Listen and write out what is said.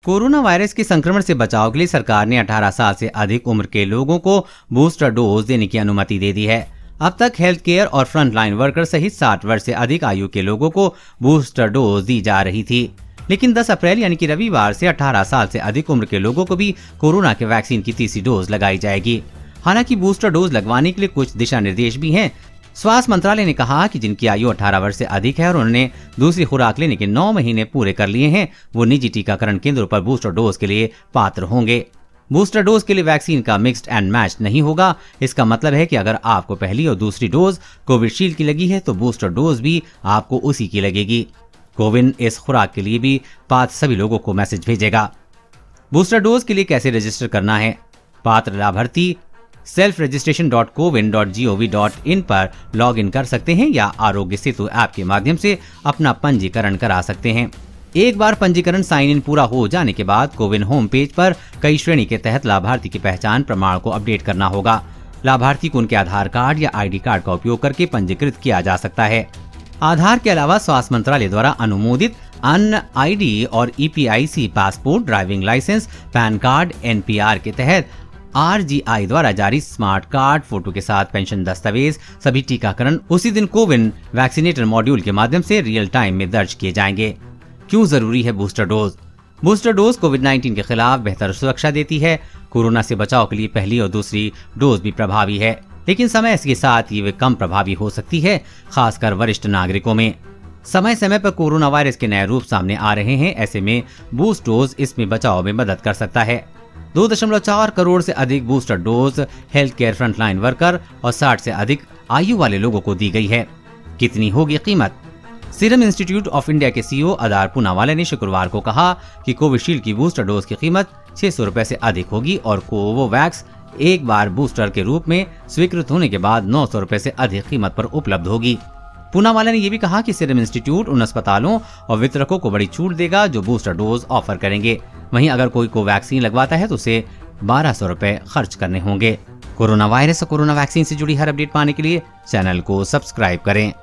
Corona virus के संक्रमण से बचाव के लिए सरकार ने 18 साल से अधिक उम्र के लोगों को बूस्टर डोज देने की अनुमति दे दी है। अब तक हेल्थ केयर और फ्रंटलाइन वर्कर सहित 60 वर्ष से अधिक आयु के लोगों को बूस्टर डोज दी जा रही थी, लेकिन 10 अप्रैल यानी कि रविवार से 18 साल से अधिक उम्र के लोगों को भी कोरोना के वैक्सीन की तीसरी डोज लगाई जाएगी। हालांकि बूस्टर डोज लगवाने के लिए कुछ दिशा निर्देश भी हैं। स्वास्थ्य मंत्रालय ने कहा कि जिनकी आयु 18 वर्ष से अधिक है और उन्होंने दूसरी खुराक लेने के 9 महीने पूरे कर लिए हैं, वो निजी टीकाकरण केंद्रों पर बूस्टर डोज के लिए पात्र होंगे। बूस्टर डोज के लिए वैक्सीन का मिक्स्ड एंड मैच नहीं होगा। इसका मतलब है कि अगर आपको पहली और दूसरी डोज कोविशील्ड की लगी है तो बूस्टर डोज भी आपको उसी की लगेगी। कोविन इस खुराक के लिए भी पात्र सभी लोगों को मैसेज भेजेगा। बूस्टर डोज के लिए कैसे रजिस्टर करना है? पात्र लाभार्थी selfregistration.cowin.gov.in पर लॉग इन कर सकते हैं या आरोग्य सेतु ऐप के माध्यम से अपना पंजीकरण करा सकते हैं। एक बार पंजीकरण साइन इन पूरा हो जाने के बाद कोविन होम पेज पर कई श्रेणी के तहत लाभार्थी की पहचान प्रमाण को अपडेट करना होगा। लाभार्थी को उनके आधार कार्ड या आईडी कार्ड का उपयोग करके पंजीकृत किया जा सकता है। आधार के अलावा स्वास्थ्य मंत्रालय द्वारा अनुमोदित अन्य आईडी और EPIC passport, driving licence, PAN card, NPR के तहत RGI द्वारा जारी स्मार्ट कार्ड, फोटो के साथ पेंशन दस्तावेज, सभी टीकाकरण उसी दिन कोविन वैक्सीनेटर मॉड्यूल के माध्यम से रियल टाइम में दर्ज किए जाएंगे। क्यों जरूरी है बूस्टर डोज? बूस्टर डोज कोविड-19 के खिलाफ बेहतर सुरक्षा देती है। कोरोना से बचाव के लिए पहली और दूसरी डोज भी प्रभावी है, लेकिन समय के साथ ये कम प्रभावी हो सकती है, खासकर वरिष्ठ नागरिकों में। समय समय पर कोरोना वायरस के नए रूप सामने आ रहे हैं। ऐसे में बूस्ट डोज इसमें बचाव में मदद कर सकता है। 2.4 करोड़ से अधिक booster dose health care frontline worker और 60 से अधिक आयु वाले लोगों को दी गई है। कितनी होगी कीमत? सीरम इंस्टीट्यूट ऑफ इंडिया के CEO अदार पूनावाला ने शुक्रवार को कहा कि कोविशील्ड की बूस्टर डोज की कीमत 600 रुपए से अधिक होगी और कोवोवैक्स एक बार बूस्टर के रूप में स्वीकृत होने के बाद 900 रुपए से अधिक कीमत पर उपलब्ध होगी। पूनावाला ने यह भी कहा कि सीरम इंस्टीट्यूट उन अस्पतालों और वितरकों को बड़ी छूट देगा जो बूस्टर डोज ऑफर करेंगे। वहीं अगर कोई कोवैक्सीन लगवाता है तो उसे 1200 रुपए खर्च करने होंगे। कोरोना वायरस और कोरोना वैक्सीन से जुड़ी हर अपडेट पाने के लिए चैनल को सब्सक्राइब करें।